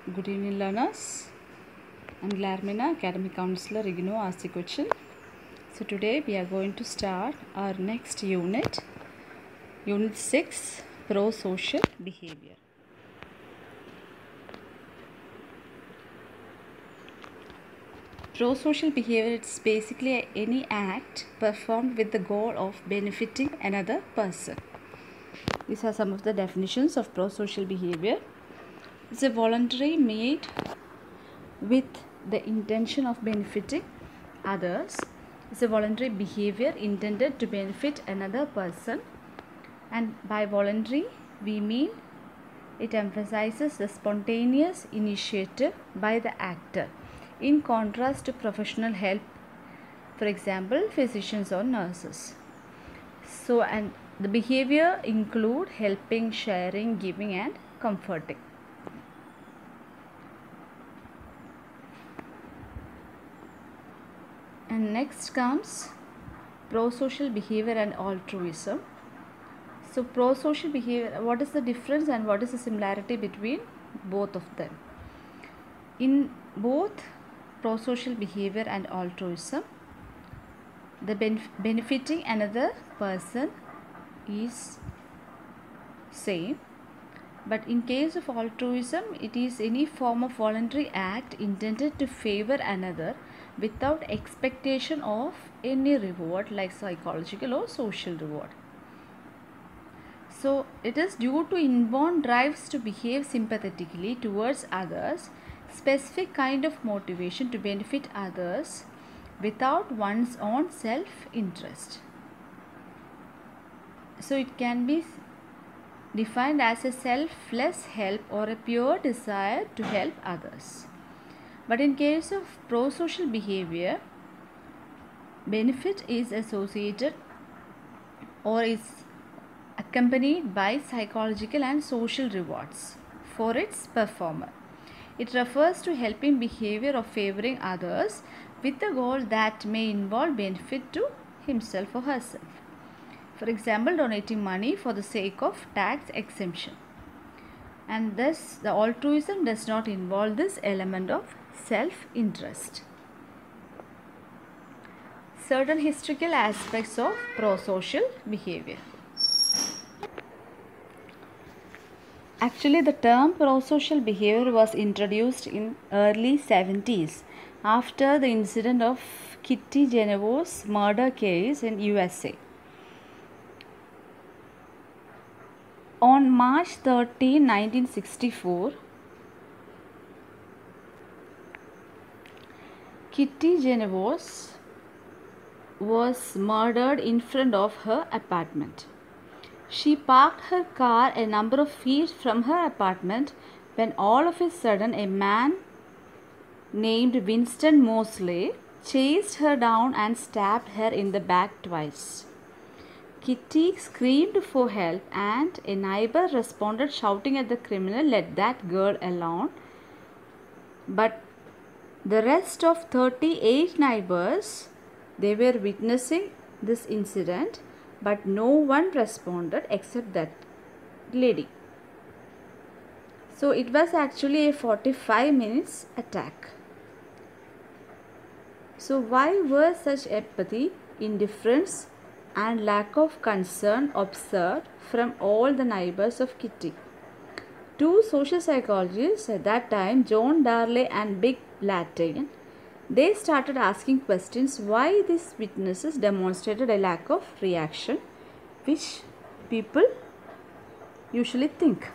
Good evening, learners. I'm Glarmina, Academic Counselor. Igno asked the question. So today we are going to start our next unit, Unit 6, Pro-Social Behavior. Pro-social behavior is basically any act performed with the goal of benefiting another person. These are some of the definitions of pro-social behavior. It's a voluntary made with the intention of benefiting others. It's a voluntary behavior intended to benefit another person, and by voluntary we mean it emphasizes the spontaneous initiative by the actor in contrast to professional help, for example physicians or nurses. So, and the behavior include helping, sharing, giving and comforting. And next comes pro-social behavior and altruism. So pro-social behavior, what is the difference and what is the similarity between both of them? In both pro-social behavior and altruism, the benefiting another person is same, but in case of altruism, it is any form of voluntary act intended to favor another without expectation of any reward like psychological or social reward. So it is due to inborn drives to behave sympathetically towards others, specific kind of motivation to benefit others without one's own self-interest. So it can be defined as a selfless help or a pure desire to help others. But in case of pro-social behavior, benefit is associated or is accompanied by psychological and social rewards for its performer. It refers to helping behavior of favoring others with a goal that may involve benefit to himself or herself. For example, donating money for the sake of tax exemption. And thus, the altruism does not involve this element of self-interest. Certain historical aspects of pro-social behavior. Actually, the term pro-social behavior was introduced in early 70s after the incident of Kitty Genovese murder case in USA. On March 13, 1964, Kitty Genovese was murdered in front of her apartment. She parked her car a number of feet from her apartment when all of a sudden a man named Winston Moseley chased her down and stabbed her in the back twice. Kitty screamed for help and a neighbor responded shouting at the criminal, "Let that girl alone." But the rest of 38 neighbors, they were witnessing this incident, but no one responded except that lady. So it was actually a 45 minutes attack. So why were such apathy, indifference and lack of concern observed from all the neighbors of Kitty? Two social psychologists at that time, John Darley and Big Blattain, they started asking questions why these witnesses demonstrated a lack of reaction, which people usually think.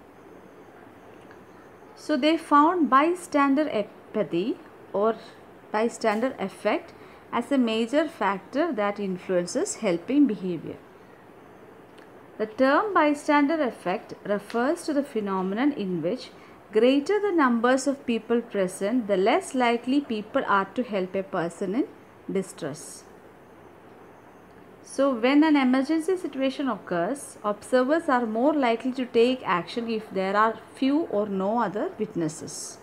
So they found bystander apathy or bystander effect as a major factor that influences helping behavior. The term bystander effect refers to the phenomenon in which greater the numbers of people present, the less likely people are to help a person in distress. So when an emergency situation occurs, observers are more likely to take action if there are few or no other witnesses.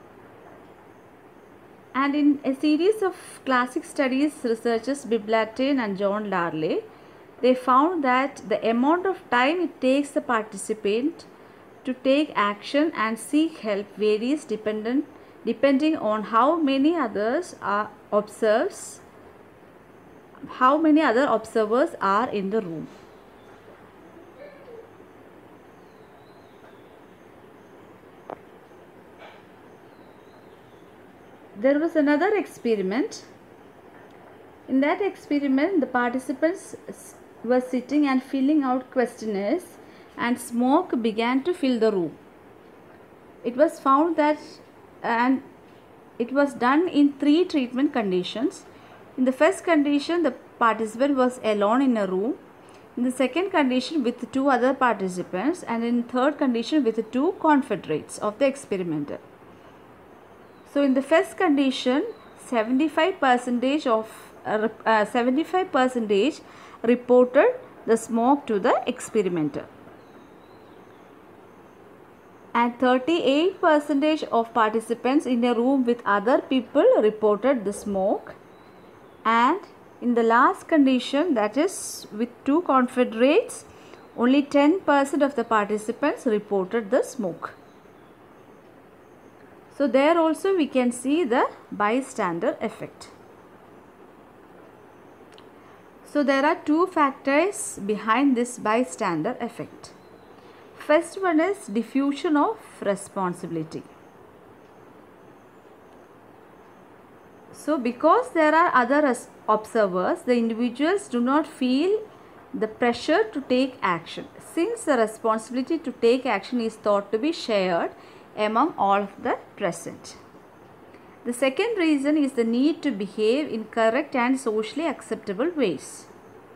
And in a series of classic studies, researchers Big Blattain and John Darley, they found that the amount of time it takes the participant to take action and seek help varies depending on how many other observers are in the room. There was another experiment. In that experiment, the participants were sitting and filling out questionnaires, and smoke began to fill the room. It was found that, and it was done in 3 treatment conditions. In the first condition, the participant was alone in a room. In the second condition, with 2 other participants, and in third condition, with 2 confederates of the experimenter. So in the first condition, 75% reported the smoke to the experimenter, and 38% of participants in a room with other people reported the smoke. And in the last condition, that is with 2 confederates, only 10% of the participants reported the smoke. So there also we can see the bystander effect. So there are 2 factors behind this bystander effect. First one is diffusion of responsibility. So because there are other observers, the individuals do not feel the pressure to take action, since the responsibility to take action is thought to be shared among all of the present. The second reason is the need to behave in correct and socially acceptable ways.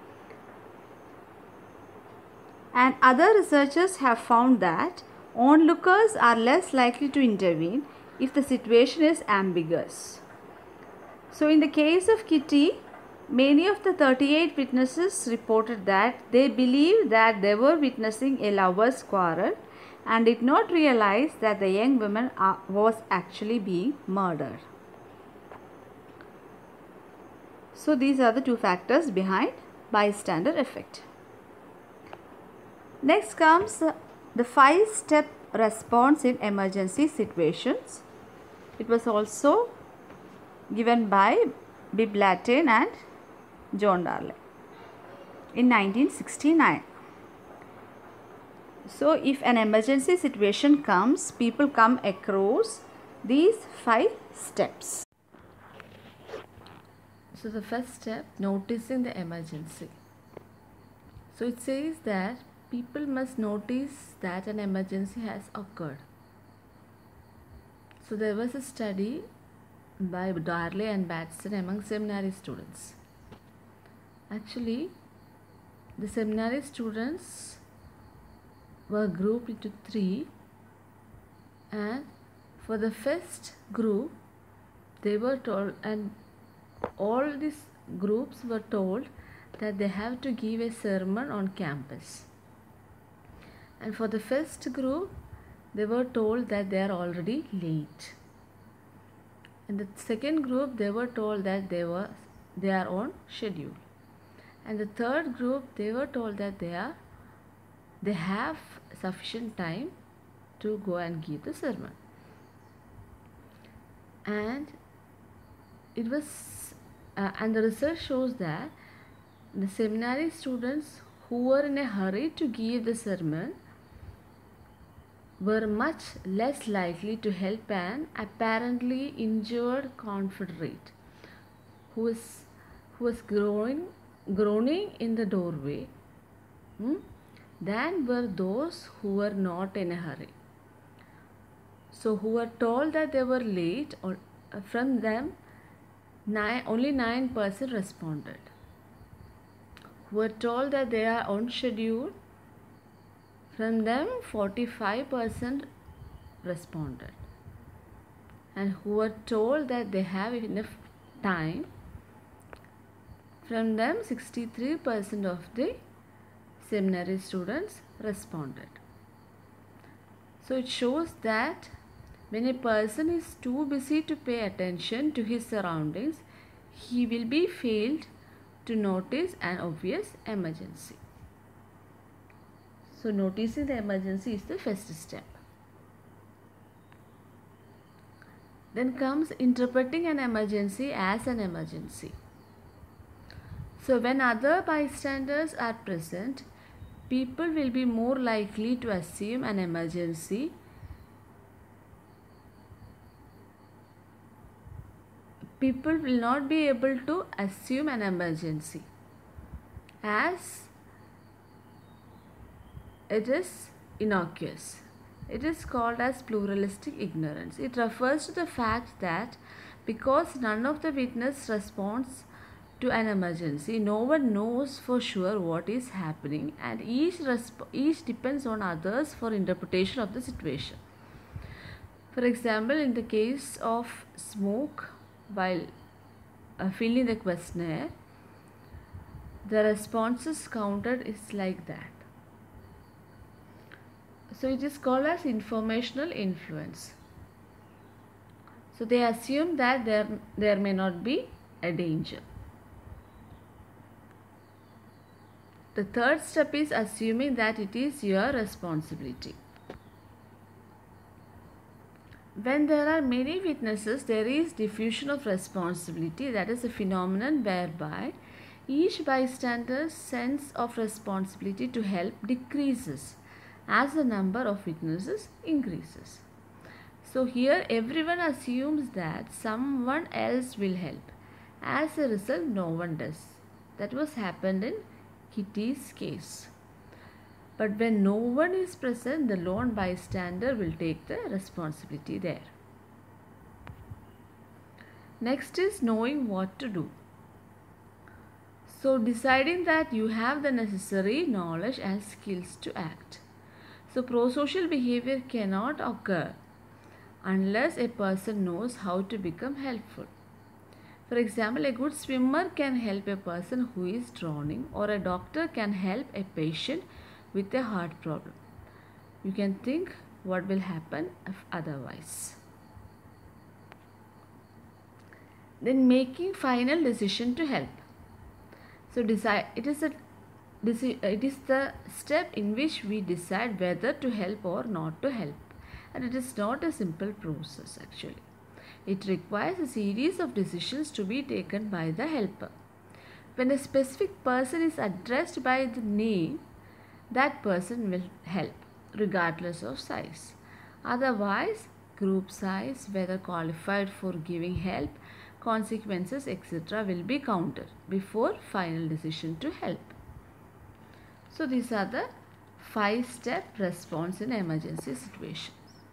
And other researchers have found that onlookers are less likely to intervene if the situation is ambiguous. So in the case of Kitty, many of the 38 witnesses reported that they believed that they were witnessing a lovers' quarrel and did not realize that the young woman was actually being murdered. So these are the 2 factors behind bystander effect. Next comes the 5-step response in emergency situations. It was also given by Bibb Latané and John Darley in 1969. So if an emergency situation comes, people come across these 5 steps. So the first step, noticing the emergency. So it says that people must notice that an emergency has occurred. So there was a study by Darley and Batson among seminary students. Actually, the seminary students were grouped into 3, and for the first group they were told, and all these groups were told that they have to give a sermon on campus. And for the first group, they were told that they are already late. In the second group, they were told that they are on schedule. And the third group, they were told that they have sufficient time to go and give the sermon. And it was and the research shows that the seminary students who were in a hurry to give the sermon were much less likely to help an apparently injured confederate who was groaning in the doorway than were those who were not in a hurry. So who were told that they were late, or from them only 9% responded. Who were told that they are on schedule, from them 45% responded. And who were told that they have enough time, from them 63% of the seminary students responded. So it shows that when a person is too busy to pay attention to his surroundings, he will be failed to notice an obvious emergency. So noticing the emergency is the first step. Then comes interpreting an emergency as an emergency. So when other bystanders are present, people will be more likely to assume an emergency. People will not be able to assume an emergency as it is innocuous. It is called as pluralistic ignorance. It refers to the fact that because none of the witness responds to an emergency, no one knows for sure what is happening, and each depends on others for interpretation of the situation. For example, in the case of smoke while filling the questionnaire, the responses counted is like that. So it is called as informational influence. So they assume that there may not be a danger. The third step is assuming that it is your responsibility. When there are many witnesses, there is diffusion of responsibility. That is a phenomenon whereby each bystander's sense of responsibility to help decreases as the number of witnesses increases. So here everyone assumes that someone else will help. As a result, no one does. That was happened in Kitty's case. But when no one is present, the lone bystander will take the responsibility there. Next is knowing what to do. So deciding that you have the necessary knowledge and skills to act. So prosocial behavior cannot occur unless a person knows how to become helpful. For example, a good swimmer can help a person who is drowning, or a doctor can help a patient with a heart problem. You can think what will happen if otherwise. Then making final decision to help. So it is the step in which we decide whether to help or not to help, and it is not a simple process actually. It requires a series of decisions to be taken by the helper. When a specific person is addressed by the name, that person will help regardless of size. Otherwise, group size, whether qualified for giving help, consequences, etc. will be counted before final decision to help. So these are the 5-step response in emergency situations.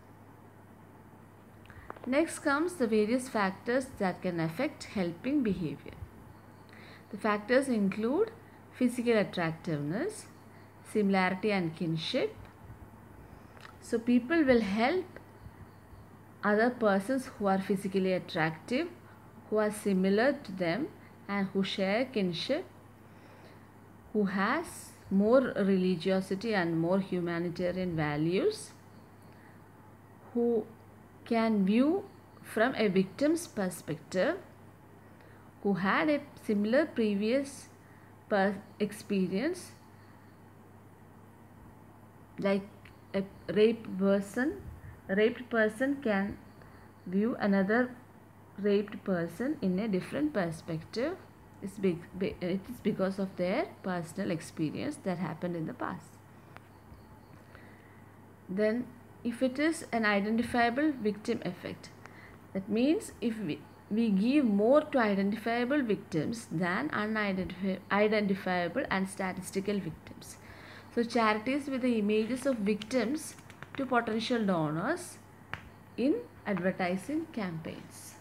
Next comes the various factors that can affect helping behavior. The factors include physical attractiveness, similarity and kinship. So people will help other persons who are physically attractive, who are similar to them, and who share kinship, who has more religiosity and more humanitarian values, who can view from a victim's perspective, who had a similar previous experience, like a raped person can view another raped person in a different perspective. It is because of their personal experience that happened in the past. Then if it is an identifiable victim effect, that means if we give more to identifiable victims than unidentifiable and statistical victims. So charities with the images of victims to potential donors in advertising campaigns.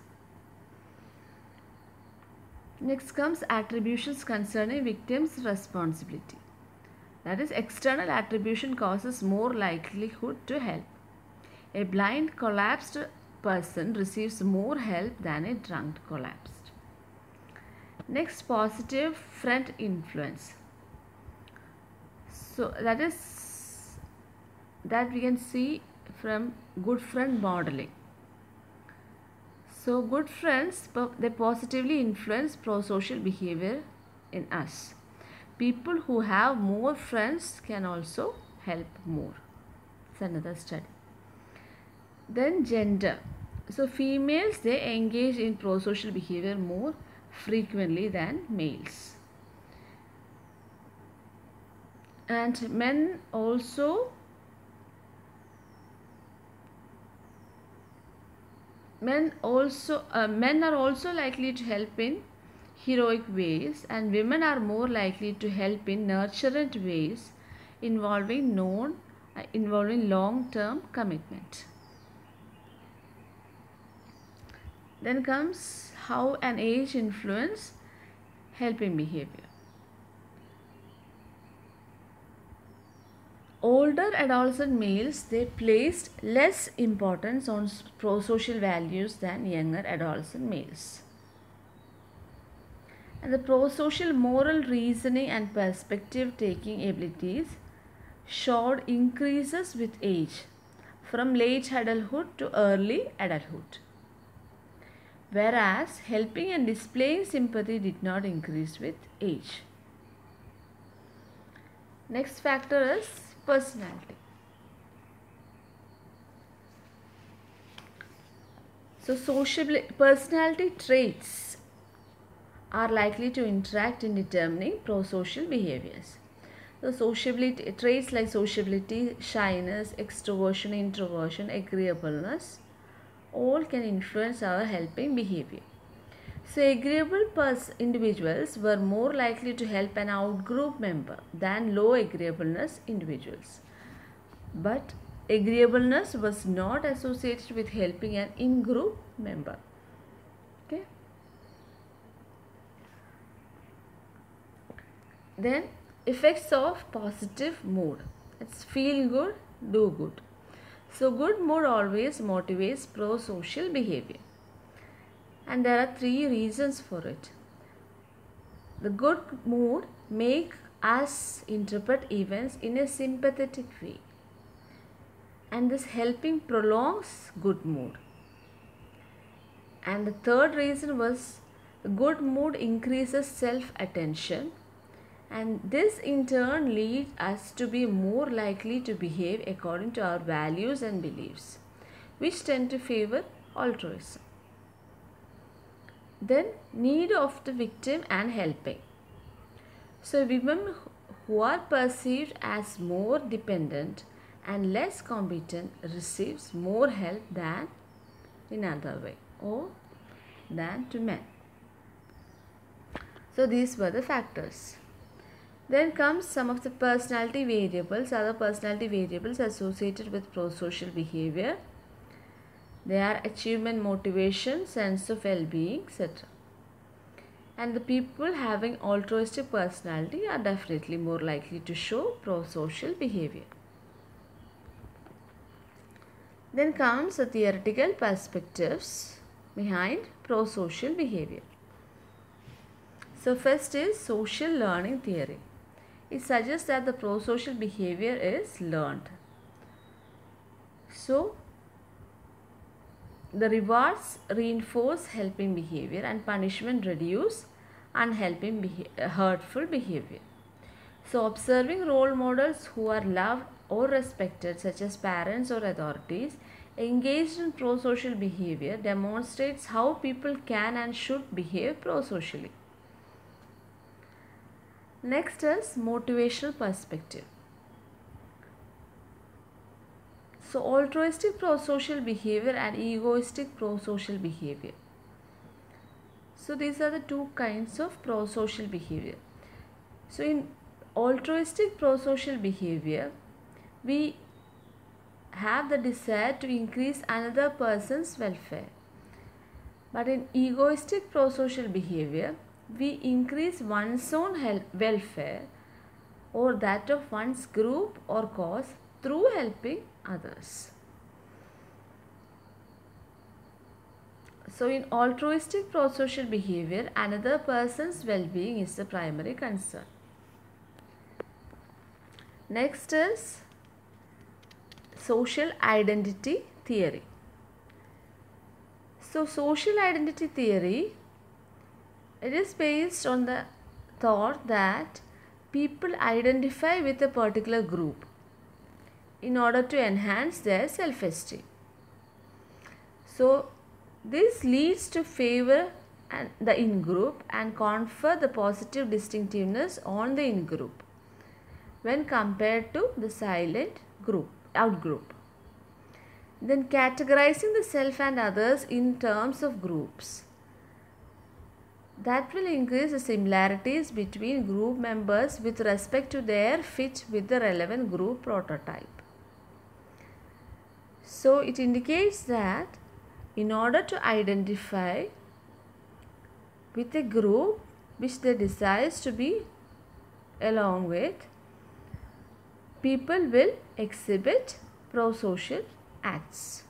Next comes attributions concerning victims' responsibility. That is, external attribution causes more likelihood to help. A blind collapsed person receives more help than a drunk collapsed. Next, positive friend influence. So that we can see from good friend modeling. So good friends, they positively influence prosocial behavior in us. People who have more friends can also help more. It's another study. Then gender. So females, they engage in prosocial behavior more frequently than males. And men also men are also likely to help in heroic ways, and women are more likely to help in nurturant ways involving long-term commitment. Then comes how an age influence helping behavior. Older adolescent males, they placed less importance on prosocial values than younger adolescent males. And the prosocial moral reasoning and perspective taking abilities showed increases with age, from late adulthood to early adulthood. Whereas helping and displaying sympathy did not increase with age. Next factor is personality. So personality traits are likely to interact in determining prosocial behaviors. The sociability traits like sociability, shyness, extroversion, introversion, agreeableness, all can influence our helping behavior. So agreeable individuals were more likely to help an out-group member than low agreeableness individuals. But agreeableness was not associated with helping an in-group member. Okay. Then effects of positive mood. It's feel good, do good. So good mood always motivates prosocial behavior. And there are 3 reasons for it. The good mood makes us interpret events in a sympathetic way. And this helping prolongs good mood. And the third reason was the good mood increases self-attention, and this in turn leads us to be more likely to behave according to our values and beliefs, which tend to favor altruism. Then need of the victim and helping. So women who are perceived as more dependent and less competent receives more help than in other way or than to men. So these were the factors. Then comes some of the personality variables, other personality variables associated with prosocial behavior. They are achievement, motivation, sense of well-being, etc. And the people having altruistic personality are definitely more likely to show prosocial behavior. Then comes the theoretical perspectives behind prosocial behavior. So first is social learning theory. It suggests that the prosocial behavior is learned. So the rewards reinforce helping behavior and punishment reduce unhelping hurtful behavior. So observing role models who are loved or respected, such as parents or authorities, engaged in prosocial behavior demonstrates how people can and should behave prosocially. Next is motivational perspective. So altruistic prosocial behavior and egoistic prosocial behavior. So these are the 2 kinds of prosocial behavior. So in altruistic prosocial behavior, we have the desire to increase another person's welfare. But in egoistic prosocial behavior, we increase one's own welfare or that of one's group or cause through helping others. So in altruistic prosocial behavior, another person's well-being is the primary concern. Next is social identity theory. So social identity theory, it is based on the thought that people identify with a particular group in order to enhance their self-esteem. So this leads to favor the in-group and confer the positive distinctiveness on the in-group when compared to the silent group, out-group. Then categorizing the self and others in terms of groups. That will increase the similarities between group members with respect to their fit with the relevant group prototype. So it indicates that in order to identify with a group which they desire to be along with, people will exhibit prosocial acts.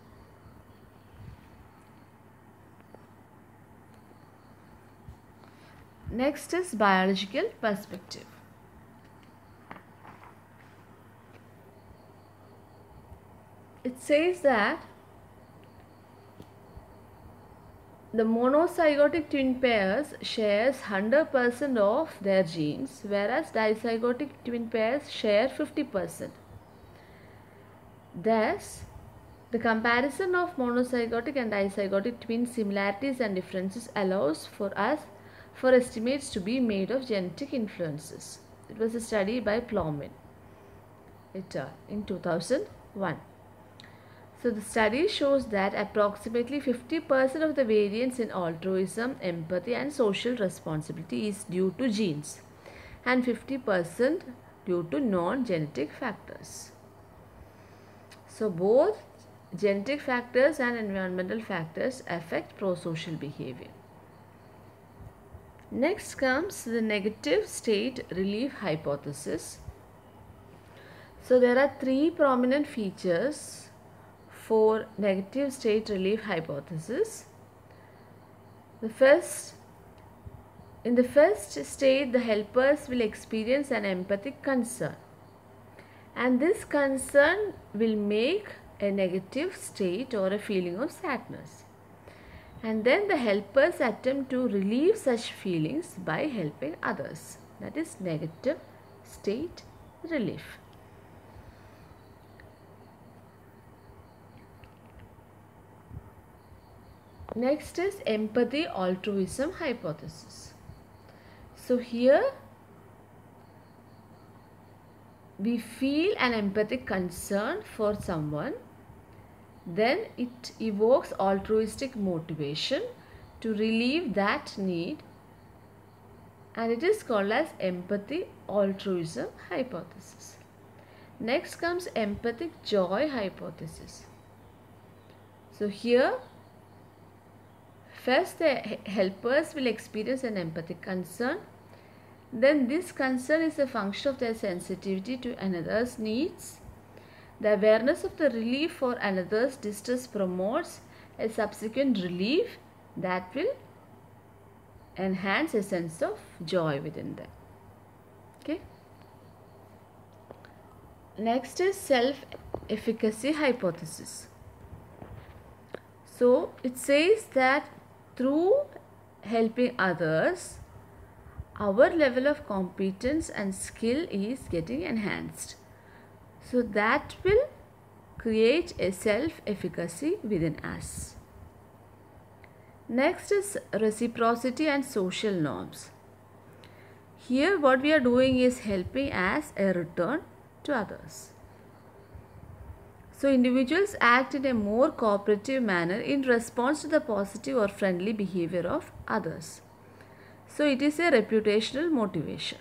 Next is biological perspective. It says that the monozygotic twin pairs shares 100% of their genes, whereas dizygotic twin pairs share 50%. Thus, the comparison of monozygotic and dizygotic twin similarities and differences allows for estimates to be made of genetic influences. It was a study by Plowman et al. In 2001. So the study shows that approximately 50% of the variance in altruism, empathy and social responsibility is due to genes and 50% due to non-genetic factors. So both genetic factors and environmental factors affect prosocial behavior. Next comes the negative state relief hypothesis. So there are three prominent features for negative state relief hypothesis. In the first state, the helpers will experience an empathic concern, and this concern will make a negative state or a feeling of sadness. And then the helpers attempt to relieve such feelings by helping others. That is negative state relief. Next is empathy altruism hypothesis. So here we feel an empathic concern for someone, then it evokes altruistic motivation to relieve that need, and it is called as empathy altruism hypothesis. Next comes empathic joy hypothesis. So here first the helpers will experience an empathic concern, then this concern is a function of their sensitivity to another's needs. The awareness of the relief for another's distress promotes a subsequent relief that will enhance a sense of joy within them. Okay. Next is self-efficacy hypothesis. So it says that through helping others, our level of competence and skill is getting enhanced. So that will create a self-efficacy within us. Next is reciprocity and social norms. Here what we are doing is helping as a return to others. So individuals act in a more cooperative manner in response to the positive or friendly behavior of others. So it is a reputational motivation.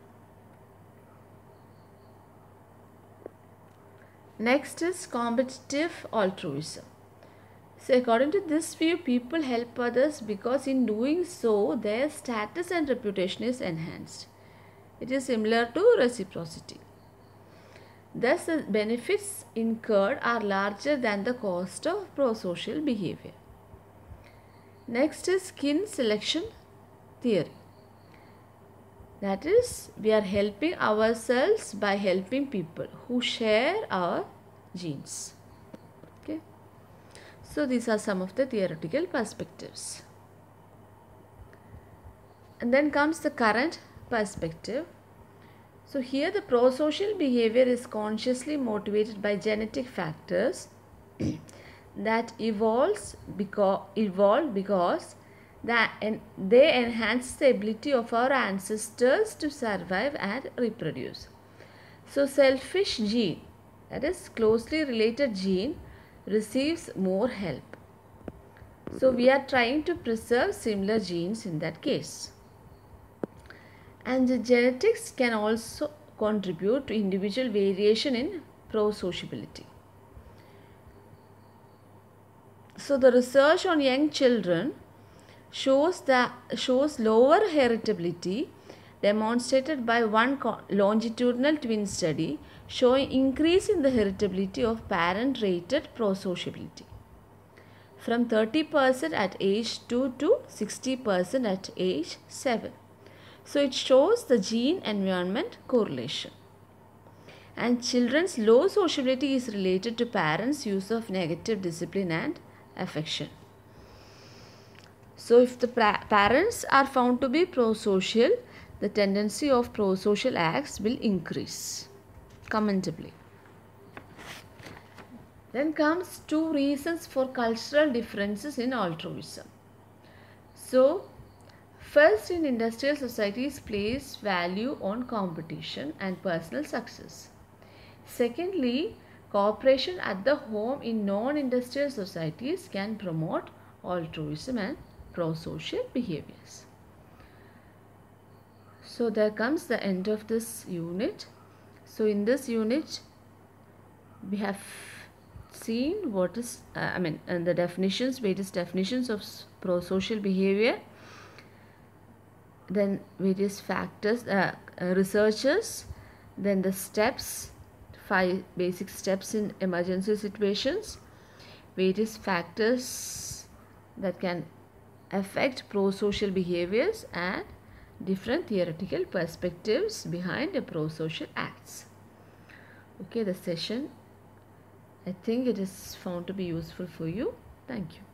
Next is competitive altruism. So according to this view, people help others because in doing so, their status and reputation is enhanced. It is similar to reciprocity. Thus, the benefits incurred are larger than the cost of prosocial behavior. Next is kin selection theory. That is, we are helping ourselves by helping people who share our genes. Okay. So these are some of the theoretical perspectives. And then comes the current perspective. So here the prosocial behavior is consciously motivated by genetic factors that evolved because they enhance the ability of our ancestors to survive and reproduce. So selfish gene, that is closely related gene, receives more help. So we are trying to preserve similar genes in that case. And the genetics can also contribute to individual variation in prosociability. So the research on young children shows lower heritability demonstrated by one longitudinal twin study showing increase in the heritability of parent-rated prosociability from 30% at age 2 to 60% at age 7. So it shows the gene-environment correlation. And children's low sociability is related to parents' use of negative discipline and affection. So if the parents are found to be prosocial, the tendency of prosocial acts will increase commendably. Then comes 2 reasons for cultural differences in altruism. So first, in industrial societies place value on competition and personal success. Secondly, cooperation at the home in non-industrial societies can promote altruism and prosocial behaviors. So there comes the end of this unit. So in this unit, we have seen what is, and the definitions, various definitions of prosocial behavior. Then various factors, researchers, then the steps, 5 basic steps in emergency situations, various factors that can affect prosocial behaviors, and different theoretical perspectives behind the prosocial acts. Okay, the session, I think it is found to be useful for you. Thank you.